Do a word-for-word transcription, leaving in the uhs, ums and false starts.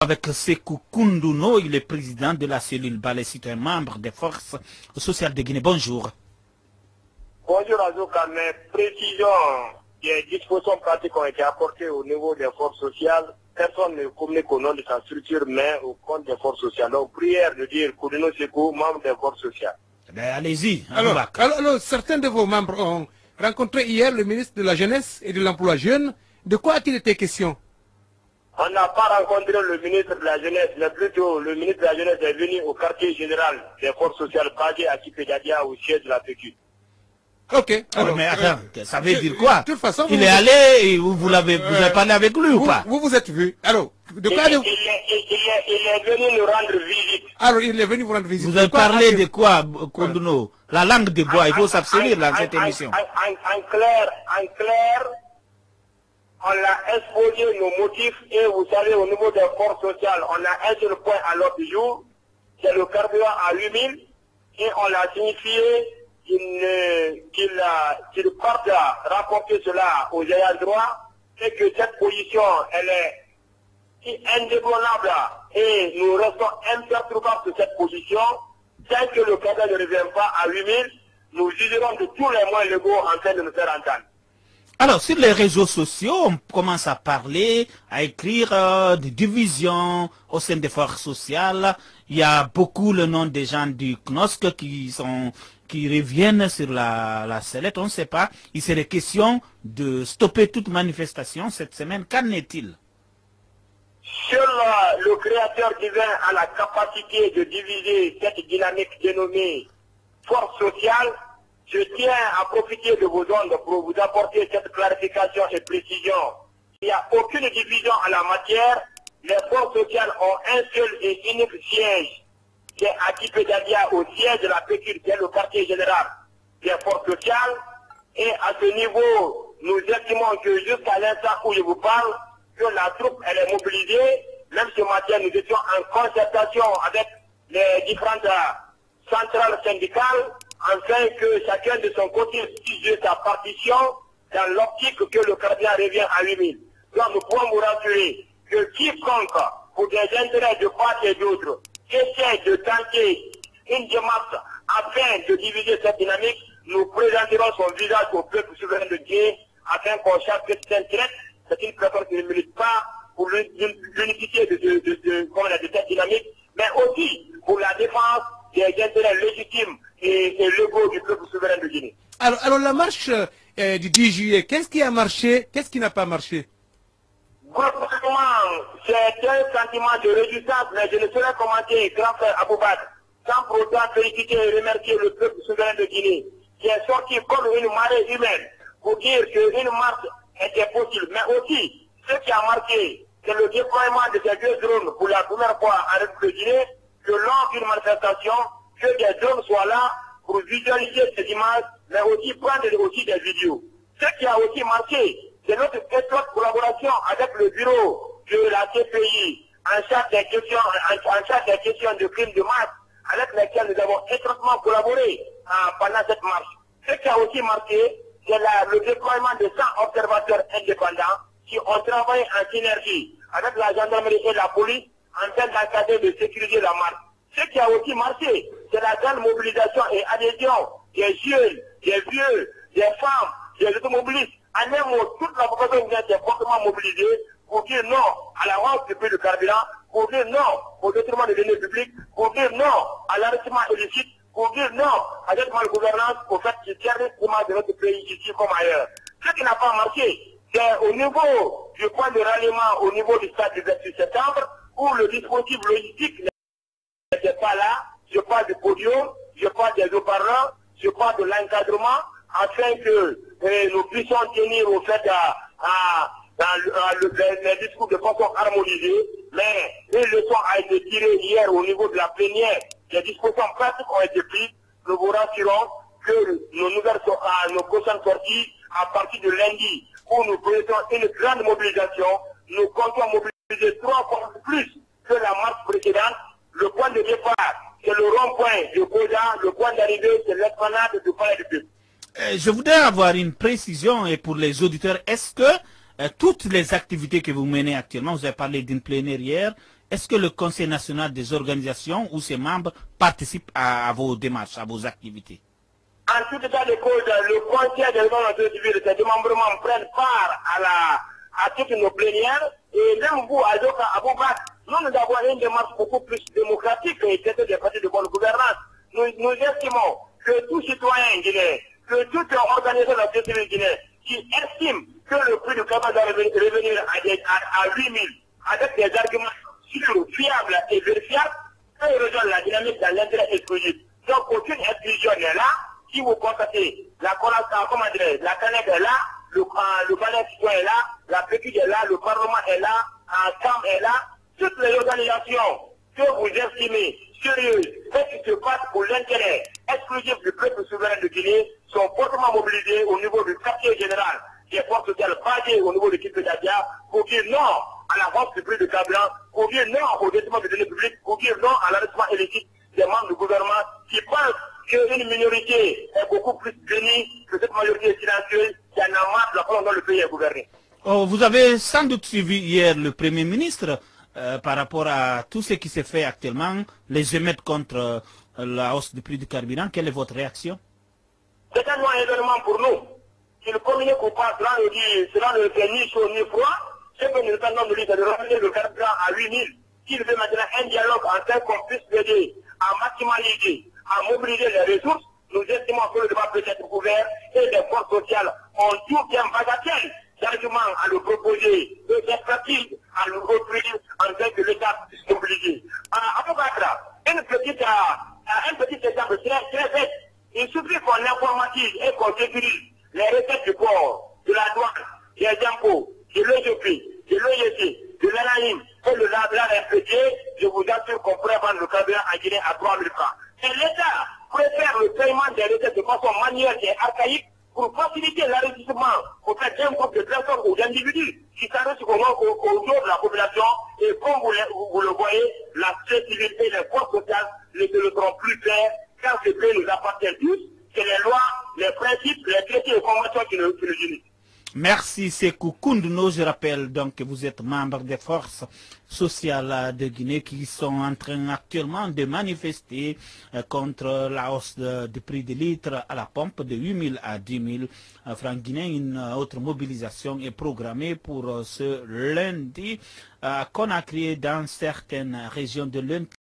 Avec Sékou Koundouno, il est président de la cellule Balai Citoyen, membre des forces sociales de Guinée. Bonjour. Bonjour Azouka, mes précisions des dispositions pratiques ont été apportées au niveau des forces sociales. Personne ne communique au nom de sa structure, mais au compte des forces sociales. Donc, prière de dire Koundouno Sékou, membre des forces sociales. Ben, allez-y. Alors, alors, alors, certains de vos membres ont rencontré hier le ministre de la Jeunesse et de l'Emploi jeune. De quoi a-t-il été question? On n'a pas rencontré le ministre de la Jeunesse, mais plutôt le ministre de la Jeunesse est venu au quartier général des forces sociales basé à Kipédadia, au siège de la P Q. Ok. Alors, oui, mais attends, ça veut dire quoi? De toute façon, il vous est vous... allé et vous, vous l'avez vous avez parlé avec lui vous, ou pas? Vous vous êtes vu. Alors, de quoi il, de... il, est, il, est, il est venu nous rendre visite. Alors, il est venu vous rendre visite. Vous avez parlé de quoi, Koundouno? La langue de bois, il faut s'abstenir dans cette en, émission. En, en, en clair, en clair, on a exposé nos motifs et vous savez, au niveau des forces sociales, on a un seul point à l'ordre du jour, c'est le carburant à huit mille, et on l'a signifié qu'il qu'il qu'il parte à rapporter cela aux ayants droit, et que cette position, elle est indéboulonnable, et nous restons imperturbables sur cette position, tant que le carburant ne revient pas à huit mille, nous userons de tous les moyens légaux en train de nous faire entendre. Alors, sur les réseaux sociaux, on commence à parler, à écrire euh, des divisions au sein des forces sociales. Il y a beaucoup le nom des gens du C N O S C qui sont qui reviennent sur la, la sellette. On ne sait pas. Il serait question de stopper toute manifestation cette semaine. Qu'en est-il? Sur euh, le créateur divin a la capacité de diviser cette dynamique dénommée force sociale, je tiens à profiter de vos ondes pour vous apporter cette clarification et précision. Il n'y a aucune division en la matière. Les forces sociales ont un seul et unique siège. C'est à Kipédadia, au siège de la P Q, qui est le quartier général des forces sociales. Et à ce niveau, nous estimons que jusqu'à l'instant où je vous parle, que la troupe elle est mobilisée. Même ce matin, nous étions en concertation avec les différentes centrales syndicales, afin que chacun de son côté suive sa partition dans l'optique que le carburant revient à huit mille. Donc nous pouvons vous rassurer que quiconque, pour des intérêts de part et d'autre, essaie de tenter une démarche afin de diviser cette dynamique, nous présenterons son visage au peuple souverain de Guinée afin qu'on sache que c'est un trait, c'est une personne qui ne milite pas pour l'unicité de, de, de, de, de cette dynamique, mais aussi pour la défense des intérêts légitimes et, et légaux du peuple souverain de Guinée. Alors, alors la marche euh, du dix juillet, qu'est-ce qui a marché, qu'est-ce qui n'a pas marché? Globalement, c'est un sentiment de résistance, mais je ne saurais commenter, grand frère Aboubakar, sans pour autant féliciter et remercier le peuple souverain de Guinée, qui est sorti comme une marée humaine pour dire qu'une marche était possible. Mais aussi, ce qui a marqué, c'est le déploiement de ces deux drones pour la première fois en République de Guinée, que lors d'une manifestation, que des drones soient là pour visualiser ces images, mais aussi prendre aussi des vidéos. Ce qui a aussi marqué, c'est notre étroite collaboration avec le bureau de la C P I en charge des questions, en, en charge des questions de crimes de masse, avec lesquels nous avons étroitement collaboré hein, pendant cette marche. Ce qui a aussi marqué, c'est le déploiement de cent observateurs indépendants qui ont travaillé en synergie avec la gendarmerie et la police en train d'encadrer de sécuriser la marche. Ce qui a aussi marché, c'est la grande mobilisation et adhésion des jeunes, des vieux, des femmes, des automobilistes. En un mot, toute la population est fortement mobilisée pour dire non à la hausse du prix du carburant, pour dire non au détriment des deniers publics, pour dire non à l'enrichissement illicite, pour dire non à cette malgouvernance, au fait qui termine de notre pays ici comme ailleurs. Ce qui n'a pas marché, c'est au niveau du point de ralliement, au niveau du stade du vingt-huit septembre, où le dispositif logistique n'était pas là. Je parle du podium, je parle des haut-parleurs, je parle de l'encadrement, afin que eh, nous puissions tenir au fait à, à, à, à le, les discours de façon harmonisée. Mais une leçon a été tirée hier au niveau de la plénière. Les dispositions pratiques ont été prises. Nous vous rassurons que nos nouvelles, nos prochaines sorties, à partir de lundi, où nous présentons une grande mobilisation, nous comptons mobiliser trois fois plus que la marche précédente. Le point de départ, c'est le rond-point de Goda, le point d'arrivée, c'est l'esplanade du palais du peuple. Euh, je voudrais avoir une précision et pour les auditeurs. Est-ce que euh, toutes les activités que vous menez actuellement, vous avez parlé d'une plénière hier, Est-ce que le Conseil national des organisations ou ses membres participent à, à vos démarches, à vos activités? En tout état de cause, le Conseil des organisations civiles, ses démembrements prennent part à, la, à toutes nos plénières. Et même vous, Azoka Aboubak, nous, nous avons une démarche beaucoup plus démocratique et c'était des partis de bonne gouvernance. Nous, nous estimons que tout citoyen guinéen, que toute organisation de la société civile guinéenne qui estime que le prix du carbone doit revenir, revenir à, à, à huit mille avec des arguments sûrs, fiables et vérifiables, peut rejoindre la dynamique dans l'intérêt exclusif. Donc aucune exclusion n'est là. Si vous constatez, la, comment dire, la canette est là, le, le panel citoyen est là, la P Q est là, le Parlement est là, un camp est là, toutes les organisations que vous estimez sérieuses et qui se passent pour l'intérêt exclusif du peuple souverain de Guinée sont fortement mobilisées au niveau du quartier général des forces sociales basées au niveau de Kipédadia pour dire non à la vente du prix de carburant, pour dire non au détriment des données publiques, pour dire non à l'arrêtement illicite des membres du gouvernement qui pensent qu'une minorité est beaucoup plus bénie que cette majorité silencieuse qui en a marre de la façon dont le pays est gouverné. Oh, vous avez sans doute suivi hier le Premier ministre euh, par rapport à tout ce qui s'est fait actuellement, les émeutes contre euh, la hausse du prix du carburant. Quelle est votre réaction? C'est un événement pour nous. Si le communiqué ou pas, cela ne dit, cela ne fait ni chaud ni froid. Ce que nous attendons de lui, c'est de ramener le carburant à huit mille. S'il veut maintenant un dialogue en tel qu'on puisse l'aider à maximaliser, à mobiliser les ressources, nous estimons que le débat peut être ouvert et les forces sociales ont tout bien bagatelle d'arguments à le proposer, d'expertise à le offrir en tel que l'État puisse mobiliser. À Aboubakra, une petite, un petit exemple très, très bête. Il suffit qu'on informatise et qu'on sécurise les recettes du port, de la douane, des impôts, de l'E G P, de l'O I C, de l'Anaïm et de l'A R P G, je vous assure qu'on pourrait vendre le carburant à Guinée à trois mille francs. Et l'État préfère le paiement des recettes de façon manuelle et archaïque pour faciliter l'enrichissement auprès d'un groupe de personnes ou d'individus qui s'enrichissent au dos de la population. Et comme vous le, vous le voyez, la société civile et les forces sociales ne se le seront plus faire quand ce pays nous appartient tous. C'est les lois, les principes, les traités et conventions qui nous, qui nous unissent. Merci Sékou Koundouno. Je rappelle donc que vous êtes membre des forces sociales de Guinée qui sont en train actuellement de manifester contre la hausse de, du prix des litres à la pompe de huit mille à dix mille francs guinéens. Une autre mobilisation est programmée pour ce lundi à Conakry dans certaines régions de